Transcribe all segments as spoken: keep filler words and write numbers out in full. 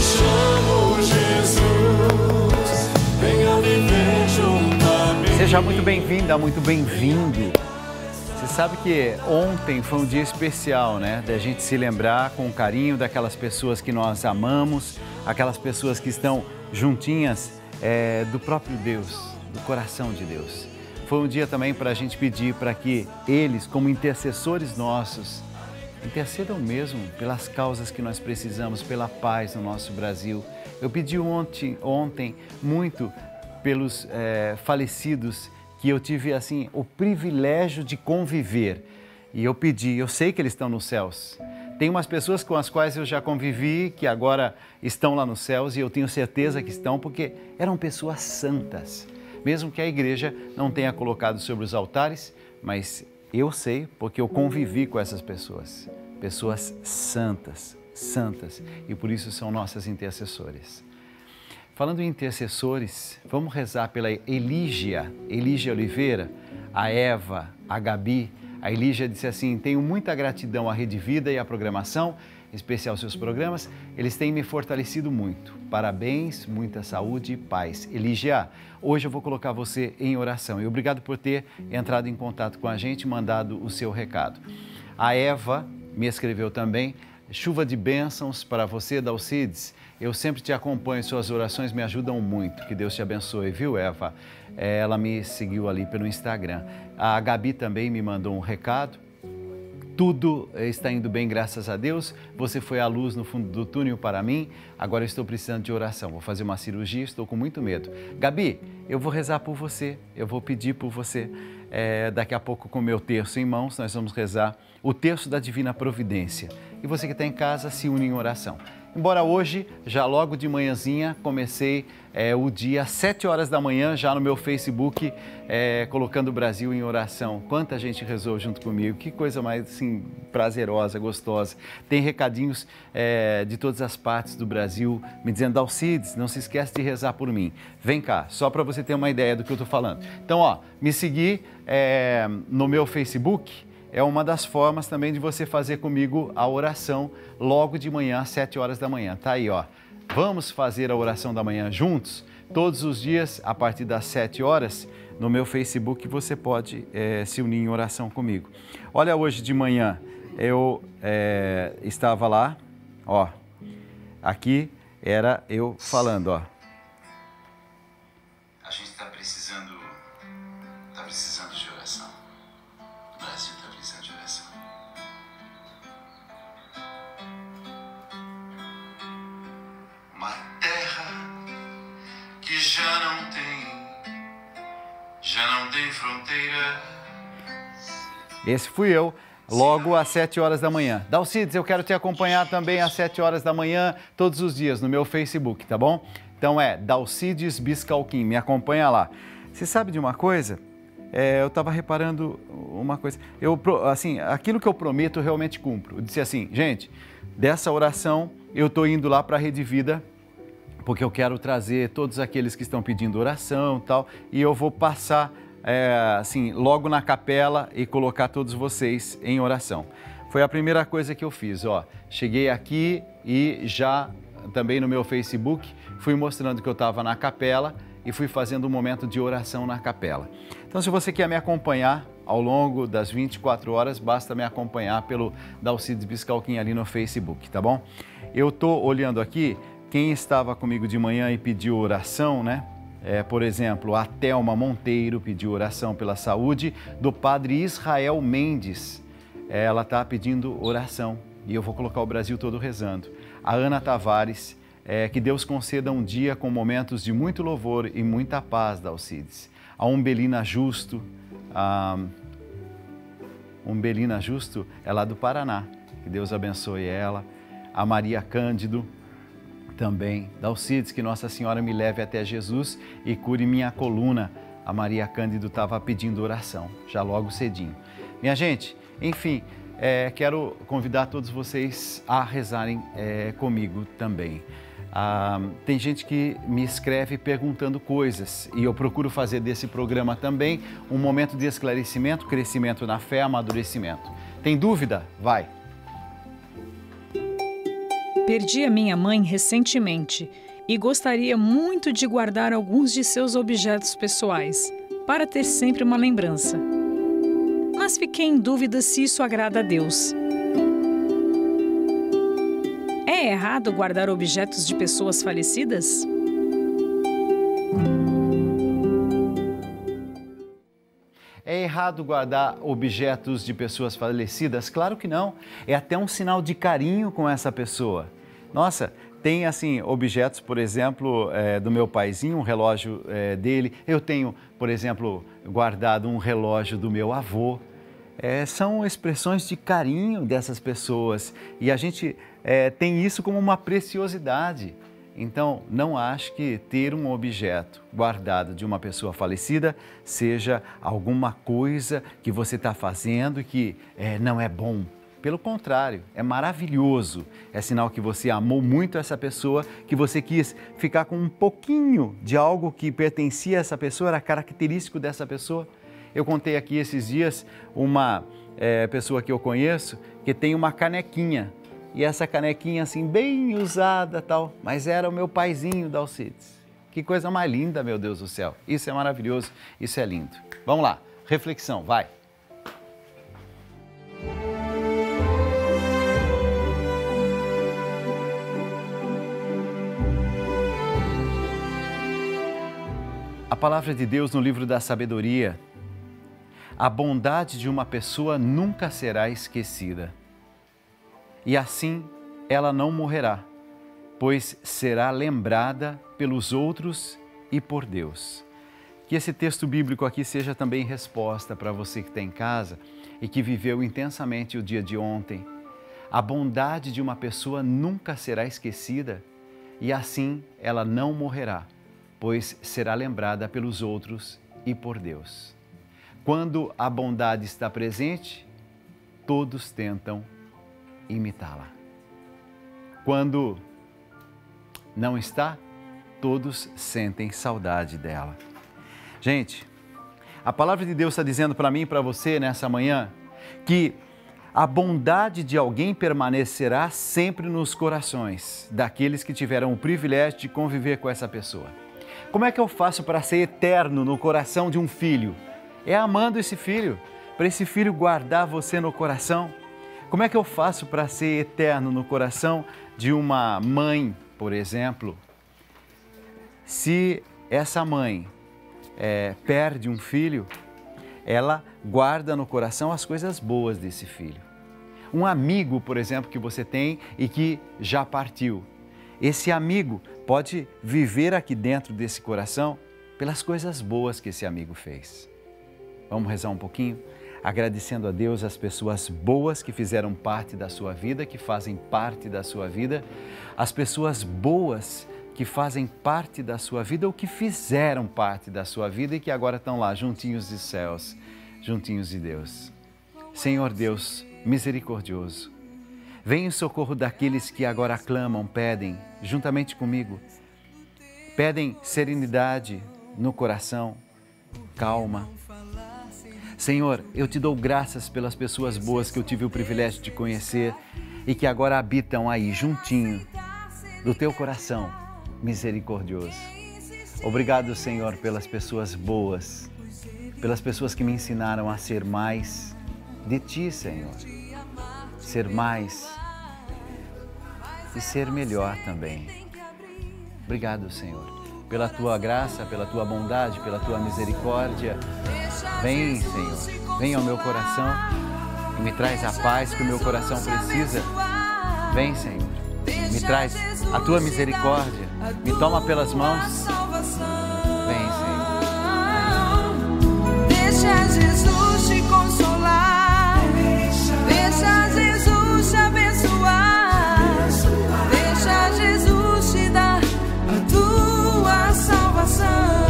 chamo Jesus, venha viver junto a mim. Seja muito bem-vinda, muito bem-vindo. Você sabe que ontem foi um dia especial, né? Da gente se lembrar com carinho daquelas pessoas que nós amamos, aquelas pessoas que estão juntinhas é, do próprio Deus, do coração de Deus. Foi um dia também para a gente pedir para que eles, como intercessores nossos, intercedam mesmo pelas causas que nós precisamos, pela paz no nosso Brasil. Eu pedi ontem, ontem muito pelos é, falecidos que eu tive assim o privilégio de conviver. E eu pedi, eu sei que eles estão nos céus. Tem umas pessoas com as quais eu já convivi, que agora estão lá nos céus, e eu tenho certeza que estão, porque eram pessoas santas. Mesmo que a igreja não tenha colocado sobre os altares, mas eu sei, porque eu convivi com essas pessoas. Pessoas santas, santas, e por isso são nossas intercessores. Falando em intercessores, vamos rezar pela Elígia, Elígia Oliveira, a Eva, a Gabi. A Elígia disse assim: tenho muita gratidão à Rede Vida e à programação, em especial seus programas, eles têm me fortalecido muito. Parabéns, muita saúde e paz. Elígia, hoje eu vou colocar você em oração e obrigado por ter entrado em contato com a gente e mandado o seu recado. A Eva me escreveu também: chuva de bênçãos para você, Dalcides. Eu sempre te acompanho, suas orações me ajudam muito. Que Deus te abençoe, viu, Eva? Ela me seguiu ali pelo Instagram. A Gabi também me mandou um recado. Tudo está indo bem, graças a Deus. Você foi a luz no fundo do túnel para mim. Agora eu estou precisando de oração. Vou fazer uma cirurgia, estou com muito medo. Gabi, eu vou rezar por você. Eu vou pedir por você. É, daqui a pouco, com o meu terço em mãos, nós vamos rezar o terço da Divina Providência. E você que está em casa, se une em oração. Embora hoje, já logo de manhãzinha, comecei é, o dia às sete horas da manhã, já no meu Facebook, é, colocando o Brasil em oração. Quanta gente rezou junto comigo, que coisa mais assim, prazerosa, gostosa. Tem recadinhos é, de todas as partes do Brasil, me dizendo: Alcides, não se esquece de rezar por mim. Vem cá, só para você ter uma ideia do que eu estou falando. Então, ó, me seguir é, no meu Facebook. É uma das formas também de você fazer comigo a oração logo de manhã, às sete horas da manhã. Tá aí, ó. Vamos fazer a oração da manhã juntos? Todos os dias, a partir das sete horas, no meu Facebook, você pode é, se unir em oração comigo. Olha, hoje de manhã eu é, estava lá, ó. Aqui era eu falando, ó. A gente está precisando, tá precisando de oração. O Brasil está precisando de oração. Uma terra que já não tem, já não tem fronteira. Esse fui eu, logo às sete horas da manhã. Dalcides, eu quero te acompanhar também às sete horas da manhã, todos os dias, no meu Facebook, tá bom? Então é Dalcides Biscalquim, me acompanha lá. Você sabe de uma coisa? É, eu estava reparando uma coisa, eu, assim, aquilo que eu prometo eu realmente cumpro. Eu disse assim: gente, dessa oração eu estou indo lá para a Rede Vida, porque eu quero trazer todos aqueles que estão pedindo oração e tal, e eu vou passar, é, assim, logo na capela e colocar todos vocês em oração. Foi a primeira coisa que eu fiz, ó. Cheguei aqui e já também no meu Facebook fui mostrando que eu estava na capela e fui fazendo um momento de oração na capela. Então, se você quer me acompanhar ao longo das vinte e quatro horas, basta me acompanhar pelo Dalcides Biscalquim ali no Facebook, tá bom? Eu tô olhando aqui, quem estava comigo de manhã e pediu oração, né? É, por exemplo, a Thelma Monteiro pediu oração pela saúde do padre Israel Mendes. Ela está pedindo oração e eu vou colocar o Brasil todo rezando. A Ana Tavares, é, que Deus conceda um dia com momentos de muito louvor e muita paz, Dalcides. A Umbelina Justo, a Umbelina Justo é lá do Paraná, que Deus abençoe ela. A Maria Cândido também. Dalcides, que Nossa Senhora me leve até Jesus e cure minha coluna. A Maria Cândido estava pedindo oração, já logo cedinho. Minha gente, enfim, é, quero convidar todos vocês a rezarem é, comigo também. Ah, tem gente que me escreve perguntando coisas e eu procuro fazer desse programa também um momento de esclarecimento, crescimento na fé, amadurecimento. Tem dúvida? Vai! Perdi a minha mãe recentemente e gostaria muito de guardar alguns de seus objetos pessoais, para ter sempre uma lembrança. Mas fiquei em dúvida se isso agrada a Deus. É errado guardar objetos de pessoas falecidas? É errado guardar objetos de pessoas falecidas? Claro que não. É até um sinal de carinho com essa pessoa. Nossa, tem assim objetos, por exemplo, é, do meu paizinho, um relógio é, dele. Eu tenho, por exemplo, guardado um relógio do meu avô. É, são expressões de carinho dessas pessoas e a gente é, tem isso como uma preciosidade. Então, não acho que ter um objeto guardado de uma pessoa falecida seja alguma coisa que você está fazendo e que é, não é bom. Pelo contrário, é maravilhoso. É sinal que você amou muito essa pessoa, que você quis ficar com um pouquinho de algo que pertencia a essa pessoa, era característico dessa pessoa. Eu contei aqui esses dias uma é, pessoa que eu conheço que tem uma canequinha. E essa canequinha assim, bem usada tal, mas era o meu paizinho da Alcides. Que coisa mais linda, meu Deus do céu. Isso é maravilhoso, isso é lindo. Vamos lá, reflexão, vai. A palavra de Deus no livro da sabedoria. A bondade de uma pessoa nunca será esquecida. E assim ela não morrerá, pois será lembrada pelos outros e por Deus. Que esse texto bíblico aqui seja também resposta para você que está em casa e que viveu intensamente o dia de ontem. A bondade de uma pessoa nunca será esquecida e assim ela não morrerá, pois será lembrada pelos outros e por Deus. Quando a bondade está presente, todos tentam imitá-la. Quando não está, todos sentem saudade dela. Gente, a palavra de Deus está dizendo para mim e para você nessa manhã que a bondade de alguém permanecerá sempre nos corações daqueles que tiveram o privilégio de conviver com essa pessoa. Como é que eu faço para ser eterno no coração de um filho? É amando esse filho, para esse filho guardar você no coração. Como é que eu faço para ser eterno no coração de uma mãe, por exemplo? Se essa mãe é, perde um filho, ela guarda no coração as coisas boas desse filho. Um amigo, por exemplo, que você tem e que já partiu. Esse amigo pode viver aqui dentro desse coração pelas coisas boas que esse amigo fez. Vamos rezar um pouquinho? Agradecendo a Deus as pessoas boas que fizeram parte da sua vida, que fazem parte da sua vida, as pessoas boas que fazem parte da sua vida ou que fizeram parte da sua vida e que agora estão lá, juntinhos de céus, juntinhos de Deus. Senhor Deus, misericordioso, vem em socorro daqueles que agora clamam, pedem, juntamente comigo, pedem serenidade no coração, calma. Senhor, eu te dou graças pelas pessoas boas que eu tive o privilégio de conhecer e que agora habitam aí, juntinho do teu coração misericordioso. Obrigado, Senhor, pelas pessoas boas, pelas pessoas que me ensinaram a ser mais de Ti, Senhor. Ser mais e ser melhor também. Obrigado, Senhor, pela Tua graça, pela Tua bondade, pela Tua misericórdia. Vem, Senhor, vem ao meu coração e me traz a paz que o meu coração precisa. Vem, Senhor, me traz a Tua misericórdia, me toma pelas mãos. Vem, Senhor. Deixa Jesus te consolar, deixa Jesus te abençoar, deixa Jesus te dar a Tua salvação.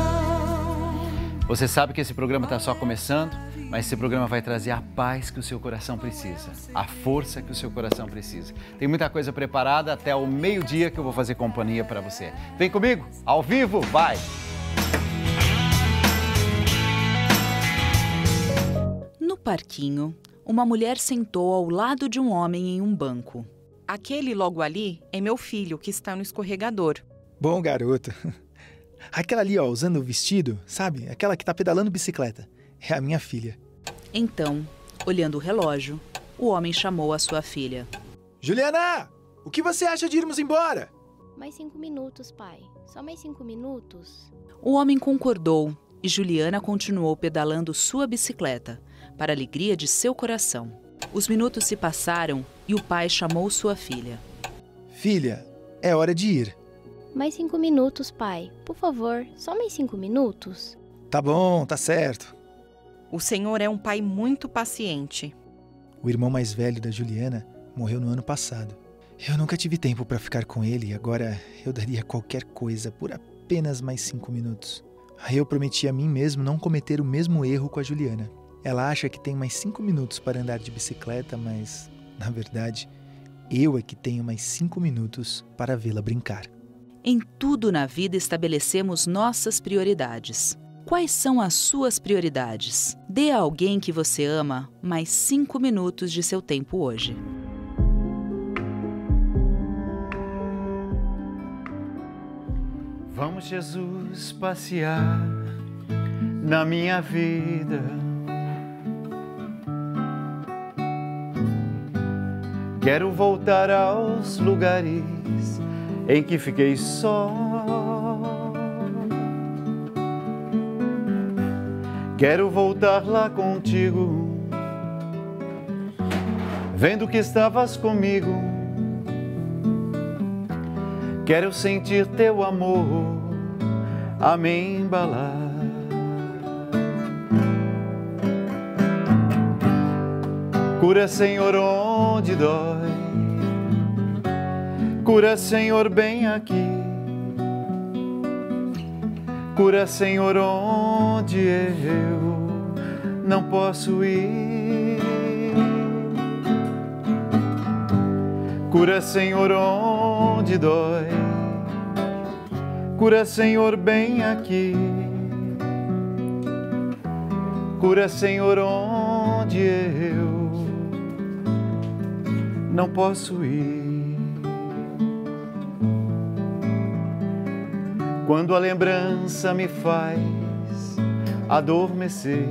Você sabe que esse programa está só começando, mas esse programa vai trazer a paz que o seu coração precisa, a força que o seu coração precisa. Tem muita coisa preparada até o meio-dia que eu vou fazer companhia para você. Vem comigo, ao vivo, vai! No parquinho, uma mulher sentou ao lado de um homem em um banco. Aquele logo ali é meu filho que está no escorregador. Bom garoto. Aquela ali, ó, usando o vestido, sabe? Aquela que tá pedalando bicicleta. É a minha filha. Então, olhando o relógio, o homem chamou a sua filha. Juliana! O que você acha de irmos embora? Mais cinco minutos, pai. Só mais cinco minutos. O homem concordou e Juliana continuou pedalando sua bicicleta, para a alegria de seu coração. Os minutos se passaram e o pai chamou sua filha. Filha, é hora de ir. Mais cinco minutos, pai. Por favor, só mais cinco minutos. Tá bom, tá certo. O senhor é um pai muito paciente. O irmão mais velho da Juliana morreu no ano passado. Eu nunca tive tempo para ficar com ele e agora eu daria qualquer coisa por apenas mais cinco minutos. Aí eu prometi a mim mesmo não cometer o mesmo erro com a Juliana. Ela acha que tem mais cinco minutos para andar de bicicleta, mas, na verdade, eu é que tenho mais cinco minutos para vê-la brincar. Em tudo na vida estabelecemos nossas prioridades. Quais são as suas prioridades? Dê a alguém que você ama mais cinco minutos de seu tempo hoje. Vamos, Jesus, passear na minha vida. Quero voltar aos lugares em que fiquei só. Quero voltar lá contigo, vendo que estavas comigo. Quero sentir teu amor a me embalar. Cura, Senhor, onde dói. Cura, Senhor, bem aqui. Cura, Senhor, onde eu não posso ir. Cura, Senhor, onde dói. Cura, Senhor, bem aqui. Cura, Senhor, onde eu não posso ir. Quando a lembrança me faz adormecer,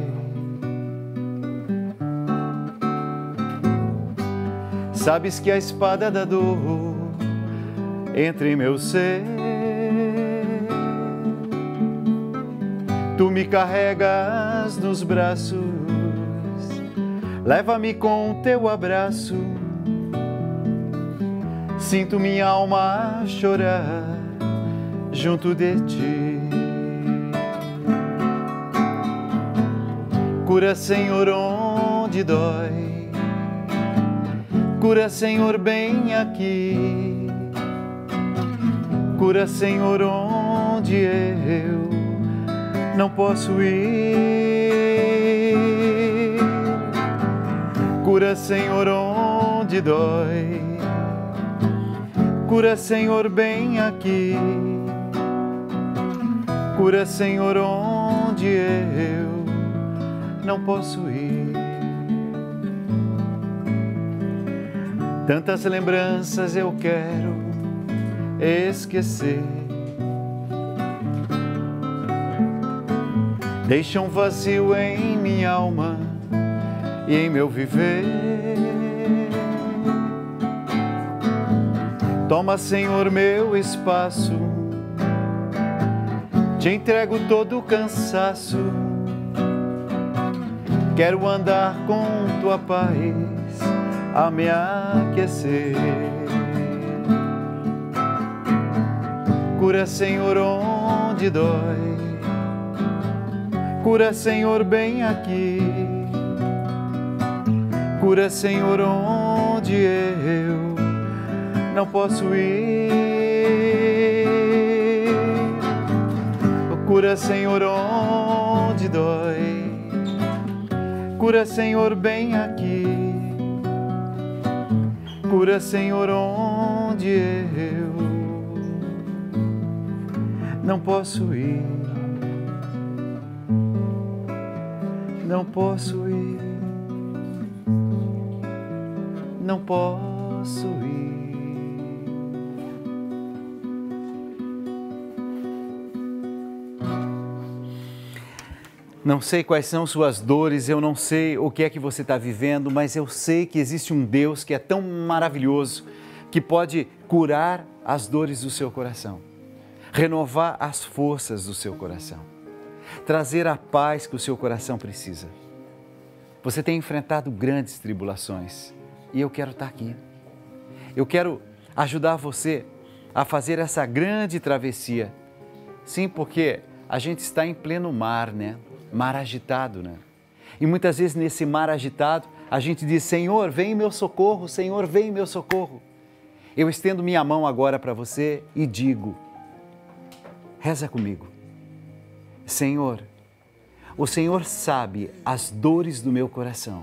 sabes que a espada da dor entre meu ser, tu me carregas nos braços, leva-me com teu abraço, sinto minha alma chorar junto de ti. Cura, Senhor, onde dói. Cura, Senhor, bem aqui. Cura, Senhor, onde eu não posso ir. Cura, Senhor, onde dói. Cura, Senhor, bem aqui. Cura, Senhor, onde eu não posso ir. Tantas lembranças eu quero esquecer, deixam um vazio em minha alma e em meu viver. Toma, Senhor, meu espaço, te entrego todo o cansaço. Quero andar com tua paz a me aquecer. Cura, Senhor, onde dói. Cura, Senhor, bem aqui. Cura, Senhor, onde eu não posso ir. Cura, Senhor, onde dói. Cura, Senhor, bem aqui. Cura, Senhor, onde eu não posso ir. Não posso ir. Não posso ir. Não sei quais são suas dores, eu não sei o que é que você está vivendo, mas eu sei que existe um Deus que é tão maravilhoso, que pode curar as dores do seu coração, renovar as forças do seu coração, trazer a paz que o seu coração precisa. Você tem enfrentado grandes tribulações e eu quero estar aqui. Eu quero ajudar você a fazer essa grande travessia. Sim, porque a gente está em pleno mar, né? Mar agitado, né? E muitas vezes nesse mar agitado, a gente diz, Senhor, vem em meu socorro, Senhor, vem em meu socorro. Eu estendo minha mão agora para você e digo, reza comigo. Senhor, o Senhor sabe as dores do meu coração.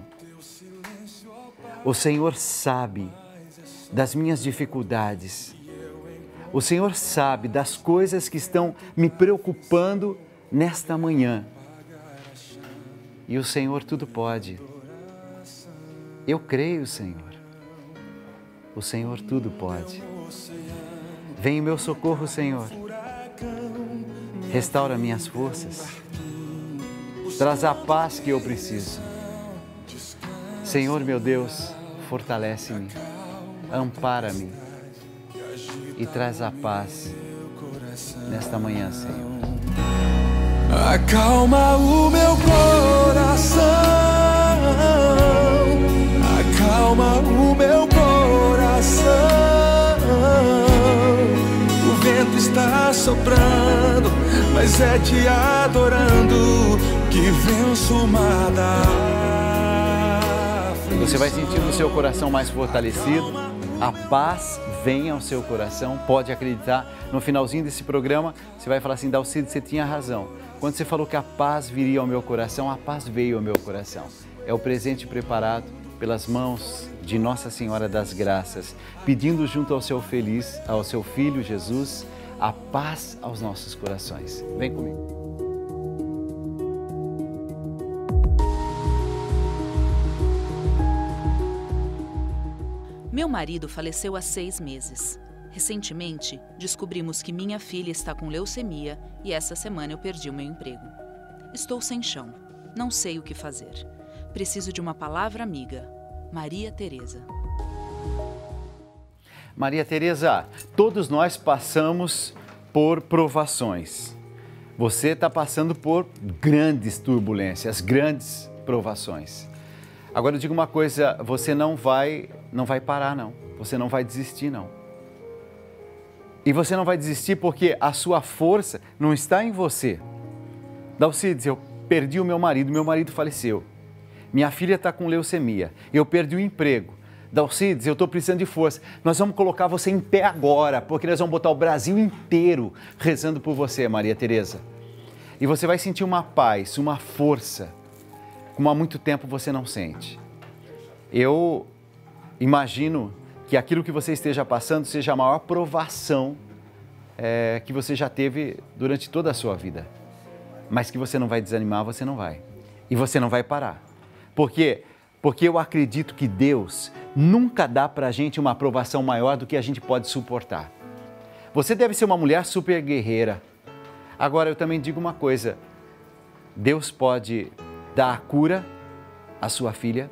O Senhor sabe das minhas dificuldades. O Senhor sabe das coisas que estão me preocupando nesta manhã. E o Senhor tudo pode. Eu creio, Senhor. O Senhor tudo pode. Vem em meu socorro, Senhor. Restaura minhas forças. Traz a paz que eu preciso. Senhor, meu Deus, fortalece-me, ampara-me e traz a paz nesta manhã, Senhor. Acalma o meu coração, acalma o meu coração. O vento está soprando, mas é te adorando que venço o mar da aflição. Você vai sentindo o seu coração mais fortalecido, a paz vem ao seu coração, pode acreditar. No finalzinho desse programa, você vai falar assim, Dalcide, você tinha razão. Quando você falou que a paz viria ao meu coração, a paz veio ao meu coração. É o presente preparado pelas mãos de Nossa Senhora das Graças, pedindo junto ao seu feliz, ao seu Filho Jesus, a paz aos nossos corações. Vem comigo. Meu marido faleceu há seis meses. Recentemente, descobrimos que minha filha está com leucemia e essa semana eu perdi o meu emprego. Estou sem chão, não sei o que fazer. Preciso de uma palavra amiga. Maria Tereza. Maria Tereza, todos nós passamos por provações. Você está passando por grandes turbulências, grandes provações. Agora eu digo uma coisa, você não vai, não vai parar não, você não vai desistir não. E você não vai desistir porque a sua força não está em você. Dalcides, eu perdi o meu marido, meu marido faleceu. Minha filha está com leucemia, eu perdi o emprego. Dalcides, eu estou precisando de força. Nós vamos colocar você em pé agora, porque nós vamos botar o Brasil inteiro rezando por você, Maria Tereza. E você vai sentir uma paz, uma força, como há muito tempo você não sente. Eu imagino que aquilo que você esteja passando seja a maior provação é, que você já teve durante toda a sua vida. Mas que você não vai desanimar, você não vai. E você não vai parar. Por quê? Porque eu acredito que Deus nunca dá pra gente uma provação maior do que a gente pode suportar. Você deve ser uma mulher super guerreira. Agora, eu também digo uma coisa. Deus pode dar a cura à sua filha.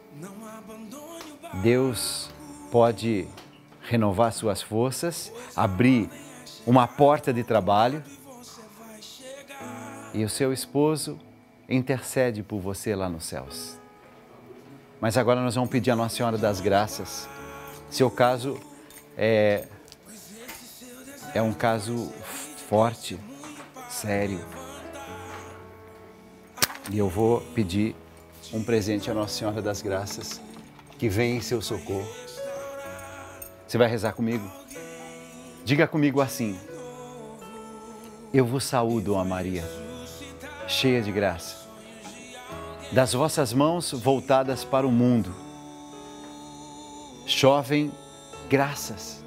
Deus pode renovar suas forças, abrir uma porta de trabalho e o seu esposo intercede por você lá nos céus. Mas agora nós vamos pedir a Nossa Senhora das Graças. Seu caso é, é um caso forte, sério. E eu vou pedir um presente à Nossa Senhora das Graças que vem em seu socorro. Você vai rezar comigo? Diga comigo assim: eu vos saúdo, ó Maria, cheia de graça, das vossas mãos voltadas para o mundo, chovem graças.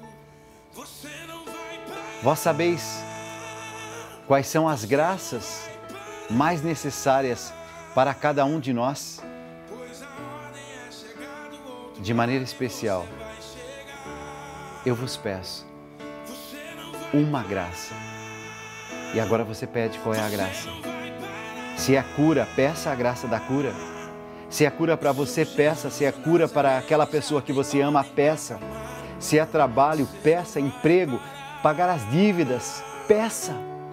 Vós sabeis quais são as graças mais necessárias para cada um de nós. De maneira especial, eu vos peço uma graça. E agora você pede qual é a graça. Se é cura, peça a graça da cura. Se é cura para você, peça. Se é cura para aquela pessoa que você ama, peça. Se é trabalho, peça. Emprego, pagar as dívidas, peça.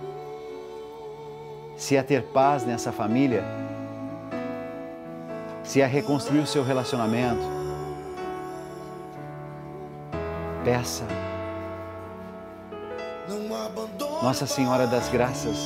Se é ter paz nessa família, se é reconstruir o seu relacionamento, peça. Nossa Senhora das Graças,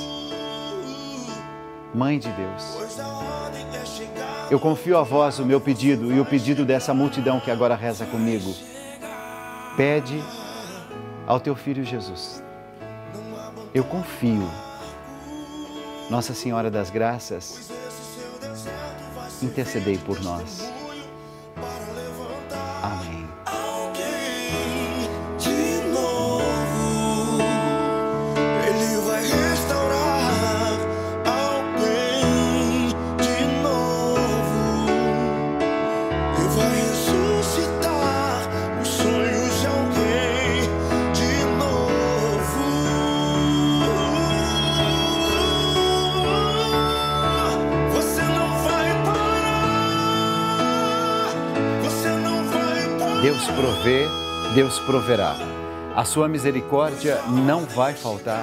Mãe de Deus, eu confio a vós o meu pedido e o pedido dessa multidão que agora reza comigo. Pede ao teu Filho Jesus. Eu confio. Nossa Senhora das Graças, intercedei por nós. Amém. Deus provê, Deus proverá. A sua misericórdia não vai faltar.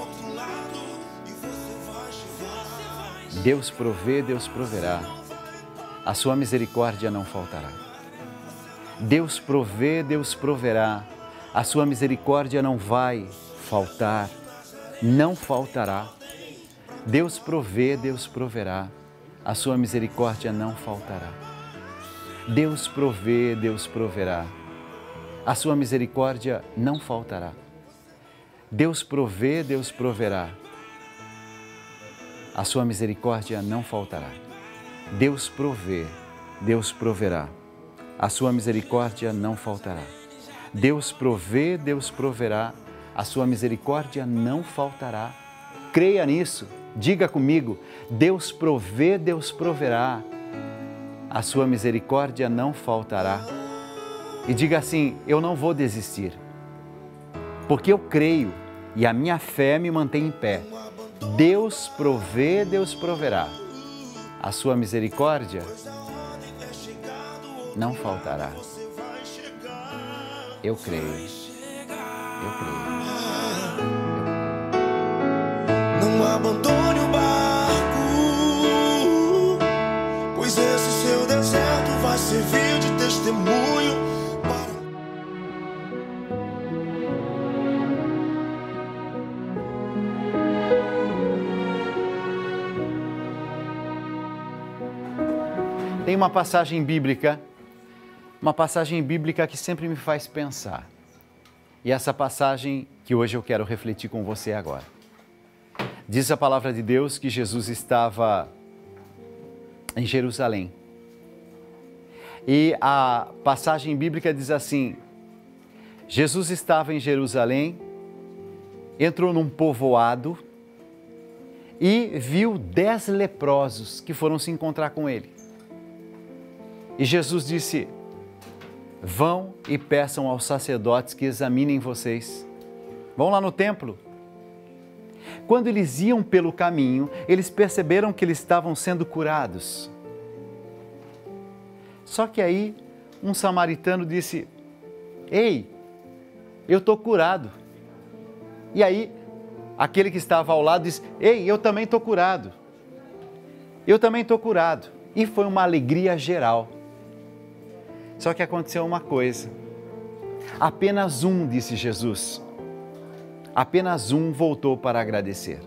Deus provê, Deus proverá. A sua misericórdia não faltará. Deus provê, Deus proverá. A sua misericórdia não vai faltar. Não faltará. Deus provê, Deus proverá. A sua misericórdia não faltará. Deus provê, Deus proverá. A sua misericórdia não faltará. Deus provê, Deus proverá. A sua misericórdia não faltará. Deus provê, Deus proverá. A sua misericórdia não faltará. Deus provê, Deus proverá. A sua misericórdia não faltará. Creia nisso. Diga comigo. Deus provê, Deus proverá. A sua misericórdia não faltará. E diga assim: eu não vou desistir, porque eu creio e a minha fé me mantém em pé. Deus provê, Deus proverá. A sua misericórdia não faltará. Eu creio. Eu creio. Não abandone o barco, pois esse seu deserto vai servir de testemunho para... Tem uma passagem bíblica, uma passagem bíblica que sempre me faz pensar. E essa passagem que hoje eu quero refletir com você agora. Diz a palavra de Deus que Jesus estava em Jerusalém. E a passagem bíblica diz assim: Jesus estava em Jerusalém, entrou num povoado e viu dez leprosos que foram se encontrar com ele. E Jesus disse: vão e peçam aos sacerdotes que examinem vocês. Vão lá no templo. Quando eles iam pelo caminho, eles perceberam que eles estavam sendo curados. Só que aí um samaritano disse: ei, eu estou curado. E aí aquele que estava ao lado disse: ei, eu também estou curado. Eu também estou curado. E foi uma alegria geral. Só que aconteceu uma coisa. Apenas um, disse Jesus, apenas um voltou para agradecer.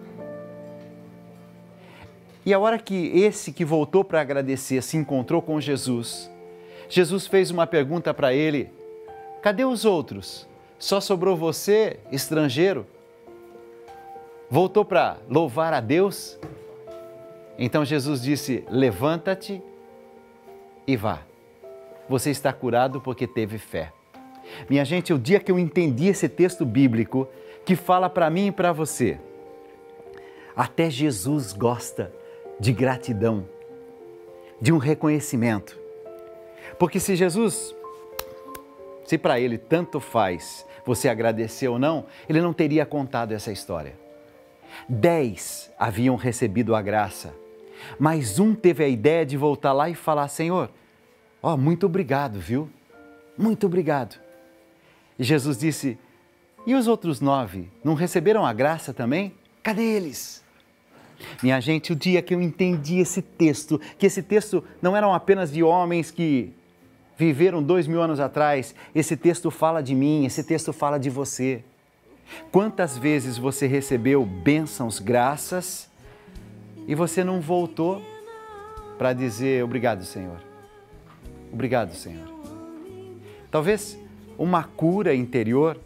E a hora que esse que voltou para agradecer se encontrou com Jesus, Jesus fez uma pergunta para ele: cadê os outros? Só sobrou você, estrangeiro? Voltou para louvar a Deus? Então Jesus disse: levanta-te e vá. Você está curado porque teve fé. Minha gente, o dia que eu entendi esse texto bíblico que fala para mim e para você, até Jesus gosta de gratidão, de um reconhecimento. Porque se Jesus, se para ele tanto faz você agradecer ou não, ele não teria contado essa história. Dez haviam recebido a graça, mas um teve a ideia de voltar lá e falar: Senhor, ó, muito obrigado, viu? Muito obrigado. E Jesus disse: e os outros nove não receberam a graça também? Cadê eles? Minha gente, o dia que eu entendi esse texto, que esse texto não eram apenas de homens que viveram dois mil anos atrás, esse texto fala de mim, esse texto fala de você. Quantas vezes você recebeu bênçãos, graças, e você não voltou para dizer: obrigado, Senhor. Obrigado, Senhor. Talvez uma cura interior,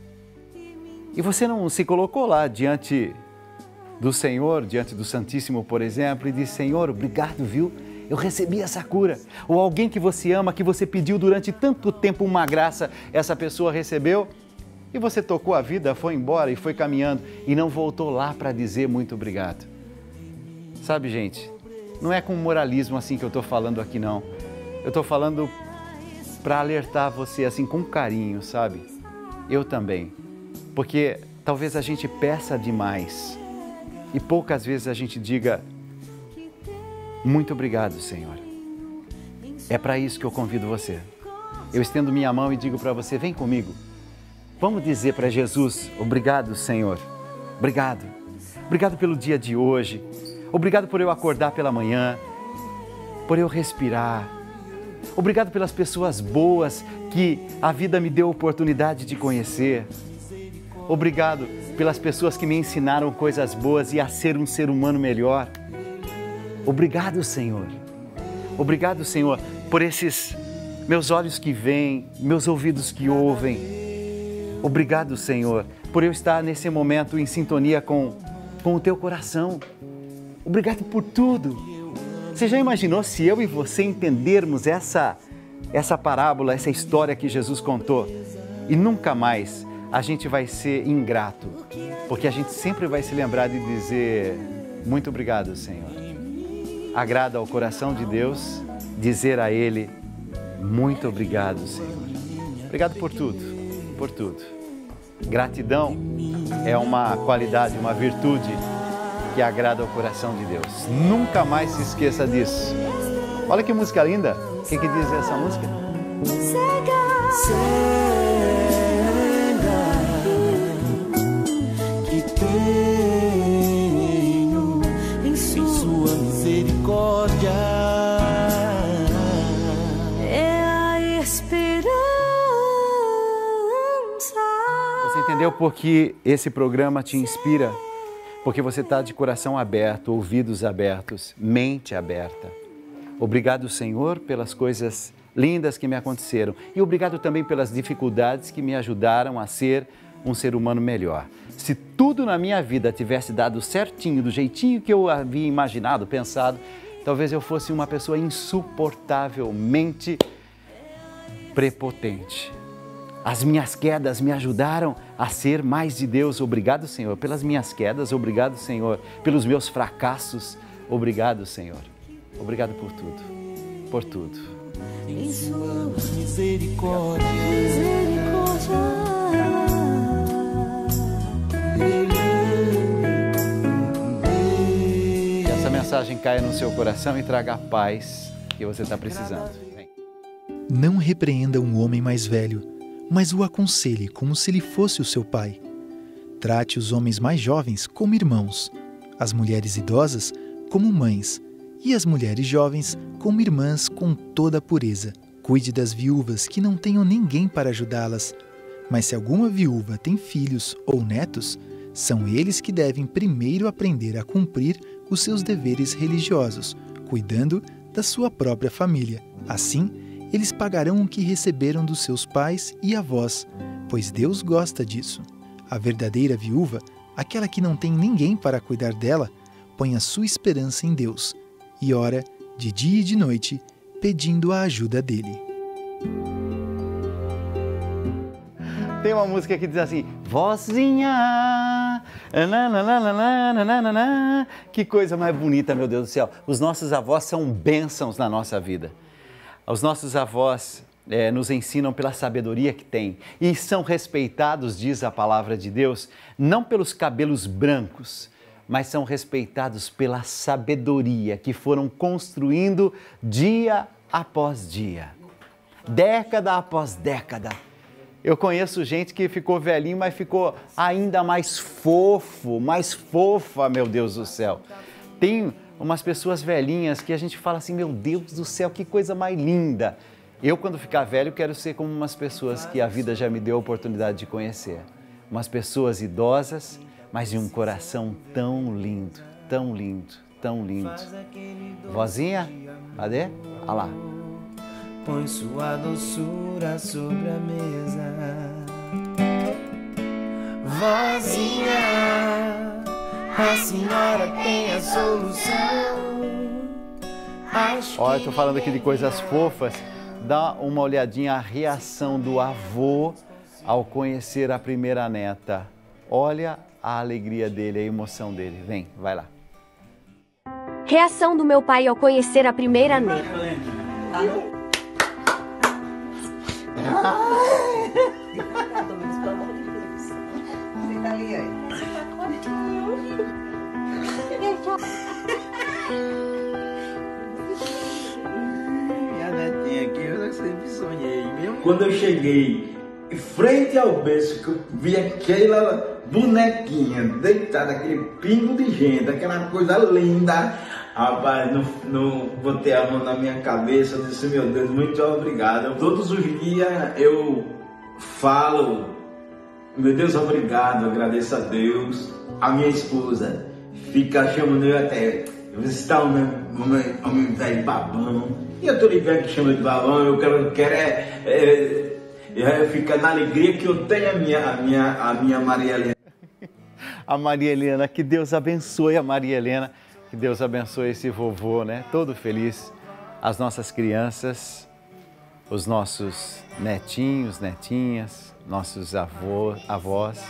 e você não se colocou lá diante do Senhor, diante do Santíssimo, por exemplo, e disse: Senhor, obrigado, viu? Eu recebi essa cura. Ou alguém que você ama, que você pediu durante tanto tempo uma graça, essa pessoa recebeu, e você tocou a vida, foi embora e foi caminhando e não voltou lá para dizer muito obrigado. Sabe, gente, não é com moralismo assim que eu estou falando aqui, não. Eu estou falando para alertar você assim com carinho, sabe? Eu também. Porque talvez a gente peça demais e poucas vezes a gente diga: muito obrigado, Senhor. É para isso que eu convido você. Eu estendo minha mão e digo para você: vem comigo. Vamos dizer para Jesus: obrigado, Senhor. Obrigado. Obrigado pelo dia de hoje. Obrigado por eu acordar pela manhã, por eu respirar. Obrigado pelas pessoas boas que a vida me deu a oportunidade de conhecer. Obrigado pelas pessoas que me ensinaram coisas boas e a ser um ser humano melhor. Obrigado, Senhor. Obrigado, Senhor, por esses meus olhos que veem, meus ouvidos que ouvem. Obrigado, Senhor, por eu estar nesse momento em sintonia com, com o Teu coração. Obrigado por tudo. Você já imaginou se eu e você entendermos essa, essa parábola, essa história que Jesus contou, e nunca mais a gente vai ser ingrato, porque a gente sempre vai se lembrar de dizer: muito obrigado, Senhor. Agrada ao coração de Deus dizer a Ele: muito obrigado, Senhor. Obrigado por tudo, por tudo. Gratidão é uma qualidade, uma virtude que agrada ao coração de Deus. Nunca mais se esqueça disso. Olha que música linda. O que, que diz essa música? Que tenho em sua misericórdia é a esperança. Você entendeu por que esse programa te inspira? Porque você está de coração aberto, ouvidos abertos, mente aberta. Obrigado, Senhor, pelas coisas lindas que me aconteceram. E obrigado também pelas dificuldades que me ajudaram a ser um ser humano melhor. Se tudo na minha vida tivesse dado certinho, do jeitinho que eu havia imaginado, pensado, talvez eu fosse uma pessoa insuportavelmente prepotente. As minhas quedas me ajudaram a ser mais de Deus. Obrigado, Senhor, pelas minhas quedas. Obrigado, Senhor, pelos meus fracassos. Obrigado, Senhor. Obrigado por tudo, por tudo. em sua misericórdia. Que essa mensagem caia no seu coração e traga a paz que você está precisando. Vem. Não repreenda um homem mais velho, mas o aconselhe como se ele fosse o seu pai. Trate os homens mais jovens como irmãos, as mulheres idosas como mães e as mulheres jovens como irmãs com toda a pureza. Cuide das viúvas que não tenham ninguém para ajudá-las, mas se alguma viúva tem filhos ou netos, são eles que devem primeiro aprender a cumprir os seus deveres religiosos, cuidando da sua própria família. Assim, eles pagarão o que receberam dos seus pais e avós, pois Deus gosta disso. A verdadeira viúva, aquela que não tem ninguém para cuidar dela, põe a sua esperança em Deus e ora de dia e de noite, pedindo a ajuda dele. Tem uma música que diz assim: vozinha, nananana, que coisa mais bonita, meu Deus do céu. Os nossos avós são bênçãos na nossa vida. Os nossos avós é, nos ensinam pela sabedoria que têm e são respeitados, diz a palavra de Deus, não pelos cabelos brancos, mas são respeitados pela sabedoria que foram construindo dia após dia, década após década. Eu conheço gente que ficou velhinho, mas ficou ainda mais fofo, mais fofa, meu Deus do céu. Tem umas pessoas velhinhas que a gente fala assim, meu Deus do céu, que coisa mais linda. Eu, quando ficar velho, quero ser como umas pessoas que a vida já me deu a oportunidade de conhecer. Umas pessoas idosas, mas de um coração tão lindo, tão lindo, tão lindo. Vozinha, cadê? Olha lá. Põe sua doçura sobre a mesa. Vozinha, a senhora tem a solução. Olha, eu tô falando aqui de coisas fofas. Dá uma olhadinha a reação do avô ao conhecer a primeira neta. Olha a alegria dele, a emoção dele. Vem, vai lá. Reação do meu pai ao conhecer a primeira neta. Minha netinha aqui, eu sempre sonhei. Quando eu cheguei em frente ao berço, que eu vi aquela bonequinha deitada, aquele pingo de gente, aquela coisa linda. Rapaz, não, não botei a mão na minha cabeça, eu disse, meu Deus, muito obrigado. Todos os dias eu falo, meu Deus, obrigado, agradeço a Deus. A minha esposa fica chamando eu até, você está um homem velho babão. E eu tô ligado que chama de babão, eu quero, eu quero é, é, é, ficar na alegria que eu tenho a minha, a minha, a minha Maria Helena. A Maria Helena, que Deus abençoe a Maria Helena. Que Deus abençoe esse vovô, né? Todo feliz. As nossas crianças, os nossos netinhos, netinhas, nossos avô, avós.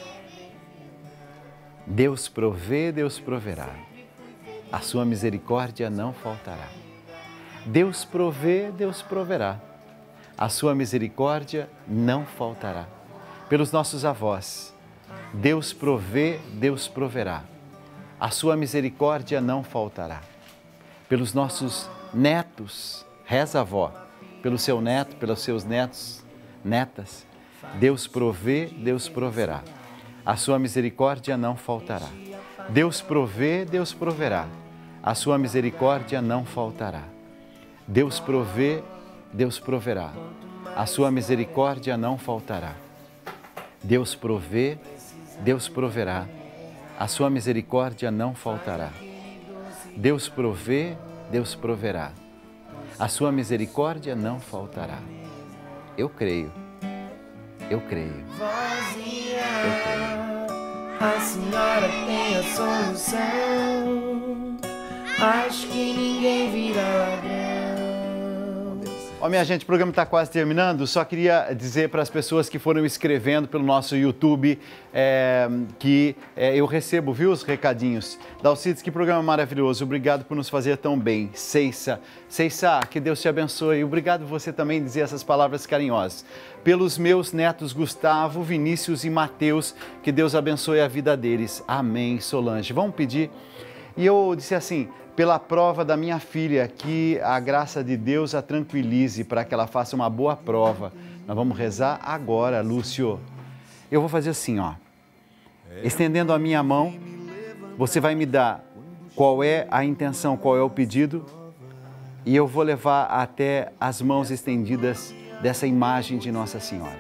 Deus provê, Deus proverá. A sua misericórdia não faltará. Deus provê, Deus proverá. A sua misericórdia não faltará. Pelos nossos avós, Deus provê, Deus proverá. A sua misericórdia não faltará. Pelos nossos netos, reza a avó, pelo seu neto, pelos seus netos, netas, Deus provê, Deus proverá. A sua misericórdia não faltará. Deus provê, Deus proverá. A sua misericórdia não faltará. Deus provê, Deus proverá. A sua misericórdia não faltará. Deus provê, Deus proverá. A sua misericórdia não faltará. Deus provê, Deus proverá. A sua misericórdia não faltará. Eu creio. Eu creio. Eu creio. A senhora tem a solução. Acho que ninguém vira ladrão. Ó, minha gente, o programa está quase terminando. Só queria dizer para as pessoas que foram escrevendo pelo nosso YouTube é, que é, eu recebo, viu, os recadinhos. Dalcides, que programa maravilhoso. Obrigado por nos fazer tão bem. Ceissa, Ceissa, que Deus te abençoe. Obrigado você também dizer essas palavras carinhosas. Pelos meus netos Gustavo, Vinícius e Mateus, que Deus abençoe a vida deles. Amém, Solange. Vamos pedir. E eu disse assim, pela prova da minha filha, que a graça de Deus a tranquilize para que ela faça uma boa prova. Nós vamos rezar agora, Lúcio. Eu vou fazer assim, ó. Estendendo a minha mão, você vai me dar qual é a intenção, qual é o pedido, e eu vou levar até as mãos estendidas dessa imagem de Nossa Senhora.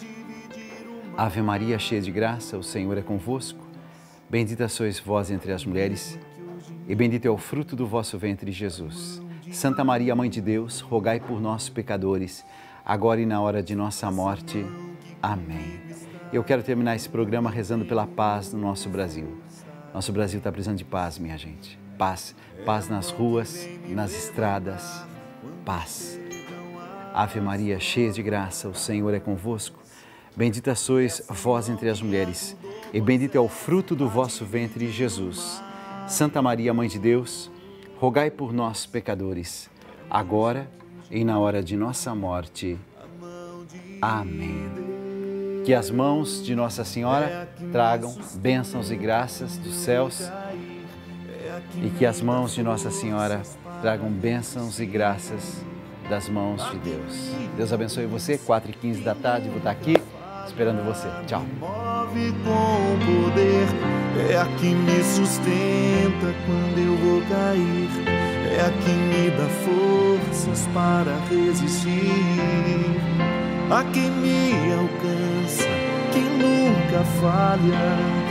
Ave Maria, cheia de graça, o Senhor é convosco. Bendita sois vós entre as mulheres, e bendito é o fruto do vosso ventre, Jesus. Santa Maria, Mãe de Deus, rogai por nós, pecadores, agora e na hora de nossa morte. Amém. Eu quero terminar esse programa rezando pela paz no nosso Brasil. Nosso Brasil está precisando de paz, minha gente. Paz. Paz nas ruas, nas estradas. Paz. Ave Maria, cheia de graça, o Senhor é convosco. Bendita sois vós entre as mulheres, e bendito é o fruto do vosso ventre, Jesus. Santa Maria, Mãe de Deus, rogai por nós, pecadores, agora e na hora de nossa morte. Amém. Que as mãos de Nossa Senhora tragam bênçãos e graças dos céus e que as mãos de Nossa Senhora tragam bênçãos e graças das mãos de Deus. Deus abençoe você, quatro e quinze da tarde, vou estar aqui esperando você. Tchau. Move com poder, é a que me sustenta quando eu vou cair, é a que me dá forças para resistir, a que me alcança, que nunca falha.